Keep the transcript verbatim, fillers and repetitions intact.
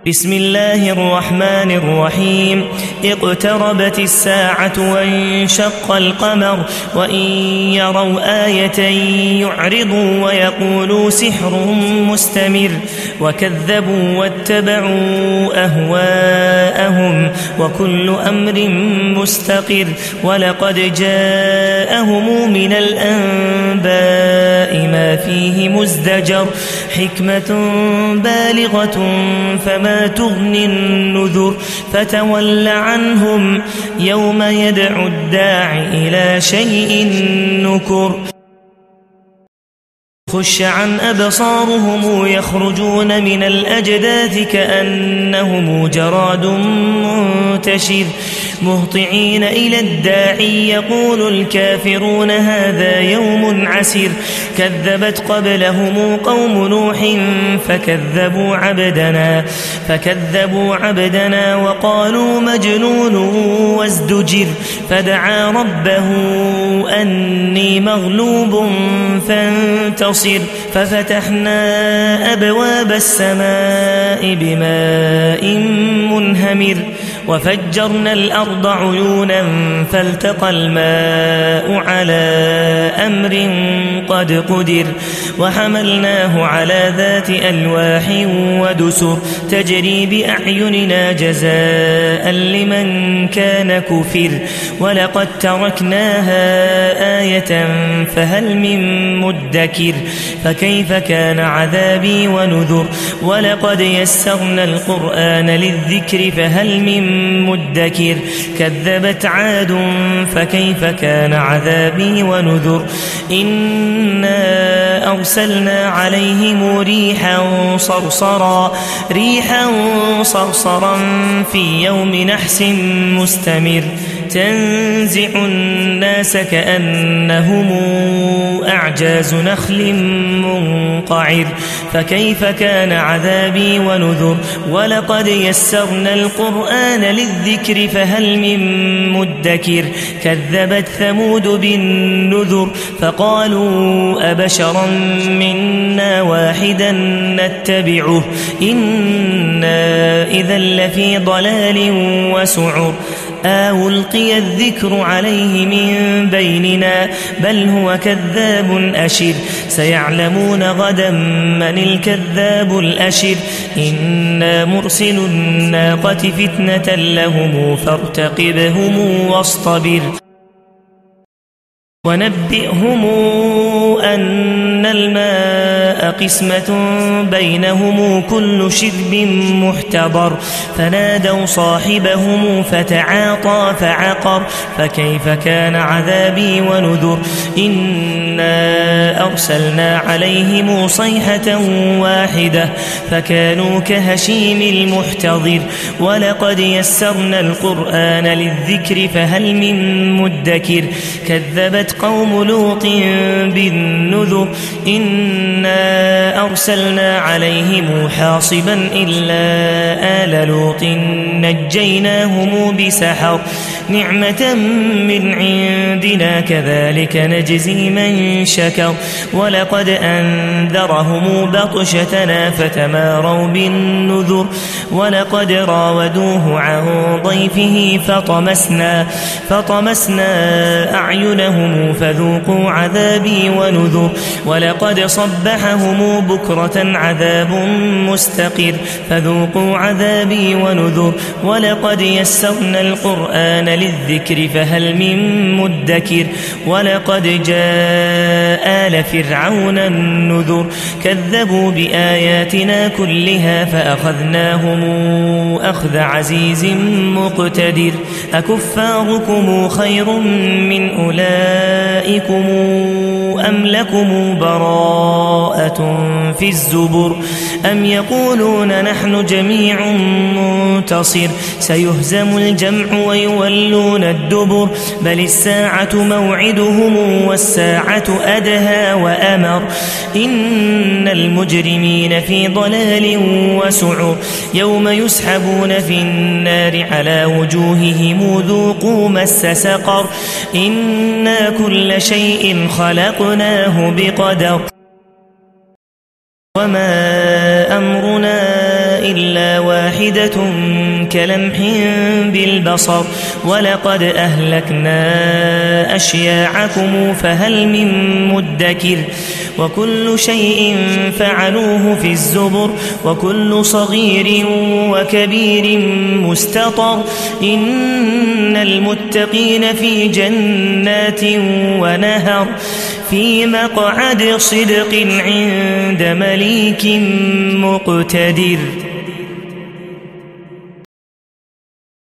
بسم الله الرحمن الرحيم اقتربت الساعة وانشق القمر وإن يروا آية يعرضوا ويقولوا سحر مستمر وكذبوا واتبعوا أهواءهم وكل أمر مستقر ولقد جاءهم من الأنباء ما فيه مزدجر حكمة بالغة فما تغني النذر فتول عنهم يوم يدعو الداع إلى شيء نكر خش عن أبصارهم يخرجون من الأجداث كأنهم جراد منتشر مهطعين إلى الداعي يقول الكافرون هذا يوم عسير كذبت قبلهم قوم نوح فكذبوا عبدنا فكذبوا عبدنا وقالوا مجنون وازدجر فدعا ربه أني مغلوب فانتصر ففتحنا أبواب السماء بماء منهمر وفجرنا الأرض عيونا فالتقى الماء على أمر قد قدر وحملناه على ذات ألواح ودسر تجري بأعيننا جزاء لمن كان كفر ولقد تركناها آية فهل من مدكر فكيف كان عذابي ونذر ولقد يسرنا القرآن للذكر فهل من مدكر كذبت عاد فكيف كان عذابي ونذر إنا أرسلنا عليهم ريحا صرصرا ريحا صرصرا في يوم نحس مستمر تنزع الناس كأنهم أعجاز نخل منقعر فكيف كان عذابي ونذر ولقد يسرنا القرآن للذكر فهل من مدكر كذبت ثمود بالنذر فقالوا أبشرا منا واحدا نتبعه إنا إذا لفي ضلال وسعر ألقي الذكر عليه من بيننا بل هو كذاب أشر سيعلمون غدا من الكذاب الأشر إنا مرسل الناقة فتنة لهم فارتقبهم واصطبر ونبئهم أن الماء قسمة بينهم كل شرب محتضر فنادوا صاحبهم فتعاطى فعقر فكيف كان عذابي ونذر إنا أرسلنا عليهم صيحة واحدة فكانوا كهشيم المحتضر ولقد يسرنا القرآن للذكر فهل من مدكر كذبت قوم لوط بالنذر إنا أرسلنا عليهم حاصبا إلا آل لوط نجيناهم بسحر نعمة من عندنا كذلك نجزي من شكر ولقد أنذرهم بطشتنا فتماروا بالنذر ولقد راودوه عن ضيفه فطمسنا فطمسنا أعينهم فذوقوا عذابي ونذر ولقد صبحهم بكرة عذاب مستقر فذوقوا عذابي ونذر ولقد يسرنا القرآن للذكر فهل من مدكر ولقد جاء آل فرعون النذر كذبوا بآياتنا كلها فأخذناهم أخذ عزيز مقتدر أكفاركم خير من أولئكم أم لكم براءة في الزبر أم يقولون نحن جميع منتصر سيهزم الجمع ويولون الدبر بل الساعة موعدهم والساعة أدهى وأمر إن المجرمين في ضلال وسعر يوم يسحبون في النار على وجوههم ذوقوا مس سقر إنا كل شيء خلقناه بقدر وما أمرنا إلا واحدة كلمح بالبصر ولقد أهلكنا أشياعكم فهل من مدكر وكل شيء فعلوه في الزبر وكل صغير وكبير مستطر إن المتقين في جنات ونهر في مقعد صدق عند مليك مقتدر.